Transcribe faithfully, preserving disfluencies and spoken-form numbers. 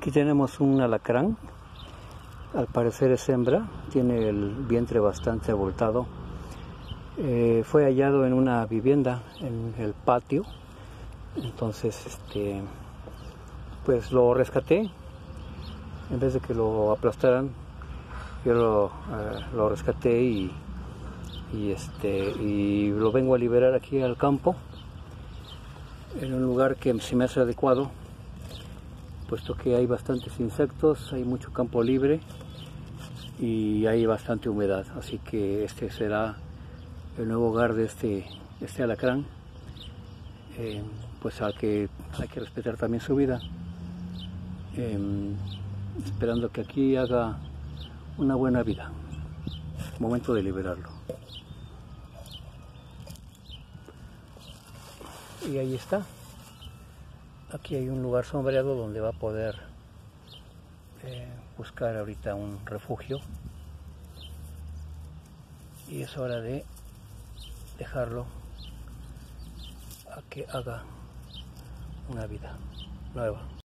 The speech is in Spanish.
Aquí tenemos un alacrán, al parecer es hembra, tiene el vientre bastante abultado. Eh, fue hallado en una vivienda, en el patio, entonces este, pues lo rescaté. En vez de que lo aplastaran, yo lo, eh, lo rescaté y, y, este, y lo vengo a liberar aquí al campo, en un lugar que se me hace adecuado, puesto que hay bastantes insectos, hay mucho campo libre y hay bastante humedad, así que este será el nuevo hogar de este, este alacrán. Eh, pues a que hay que respetar también su vida, eh, esperando que aquí haga una buena vida. Momento de liberarlo. Y ahí está. Aquí hay un lugar sombreado donde va a poder eh, buscar ahorita un refugio. Y es hora de dejarlo a que haga una vida nueva.